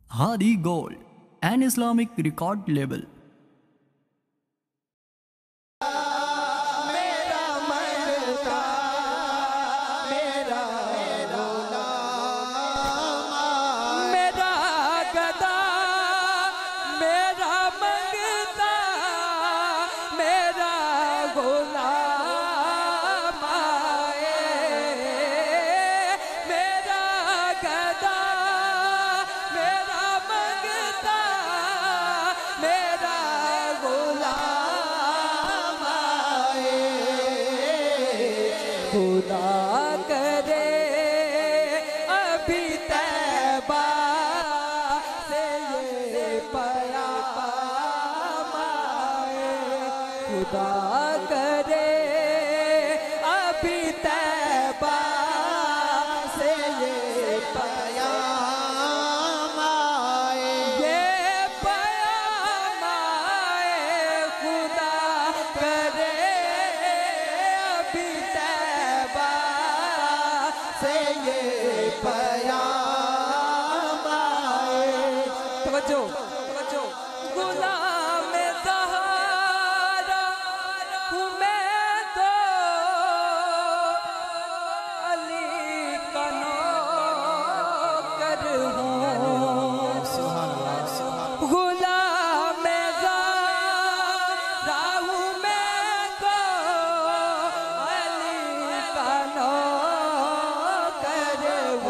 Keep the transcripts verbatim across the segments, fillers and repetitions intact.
Hadi Gold, an Islamic record label. खुदा करे अभी तैबा से ये पैगाम आए। खुदा करे अभी तैबा से ये पैगाम आए। ये पैगाम आए। खुदा करे अभी से ये पैगाम आए। तवज्जो तवज्जो। गुलाम ज़हरा हूँ मैं तो अली का नौकर हूँ। गुलाम ज़हरा हूँ मैं तो अली का नौकर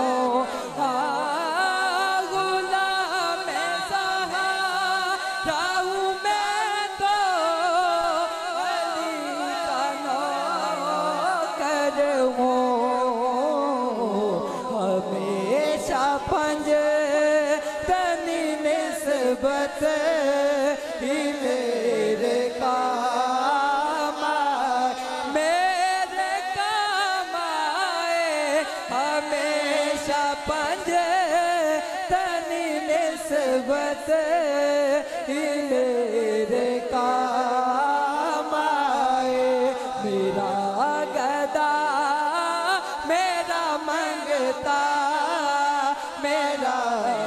हमेशा पंज तनी निस्बत ही मेरे काम आए। मेरे काम आए। हमेशा पंज तनी निस्बत ही मेरे काम आए। मेरा गदा मेरा मंगता मेरा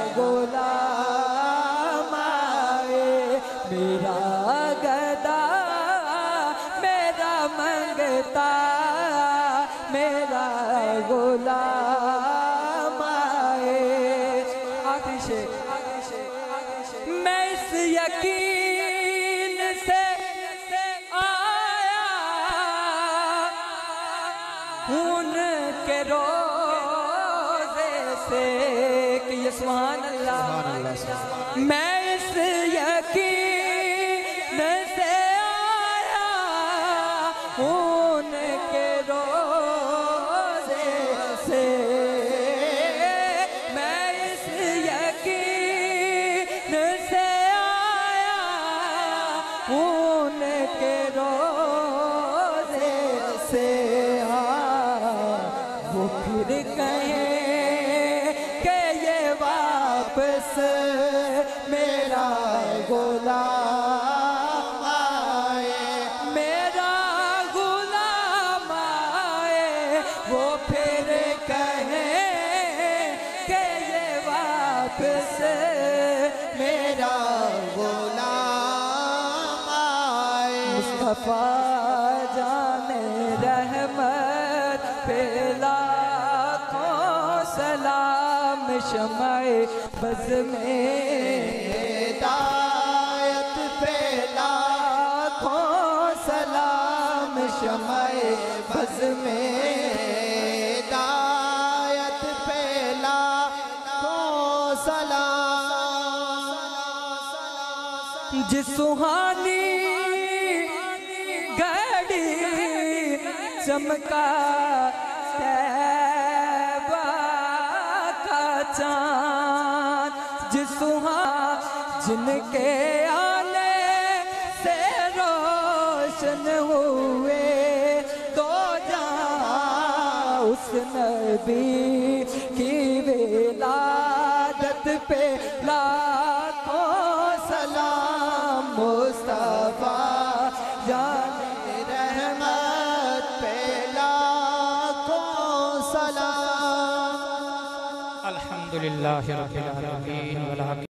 गुलाम आए। मेरा गदा मेरा मंगता मेरा गुलाम आए। आखिरी शेर मैं इस यकीन से आया उनके रोज़े से कि ये सुभान अल्लाह। मैं इस यकीन से आया उनके रोज़े से। मैं इस यकीन से आया उनके रोज़े से। वो फिर कहें कि ये वापस मेरा गुलाम आए। मेरा गुलाम आए। वो फिर कहें कि ये वापस मेरा गुलाम आए। मुस्तफा जाने रहमत पे लाखों सलाम। शमाए बज़ में हिदायत पे लाखों सलाम। शमाए बज़ में हिदायत पे लाखों सलाम। जिस सुहानी घड़ी चमका तैबा का चाँद। जिस सुहान जिनके आने से रोशन हुए दो जहां। उस नबी की विलादत पे लाखों सलाम। मुस्तफा जाने रहमत पे लाखों सलाम। अल्हम्दुलिल्लाह रब्बिल आलमीन। ज़ाहिरीन वल